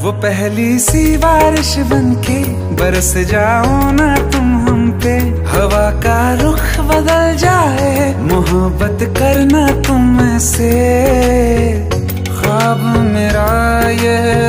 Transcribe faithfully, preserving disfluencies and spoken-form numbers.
वो पहली सी बारिश बनके बरस जाओ ना तुम हम पे, हवा का रुख बदल जाए मोहब्बत करना तुम से।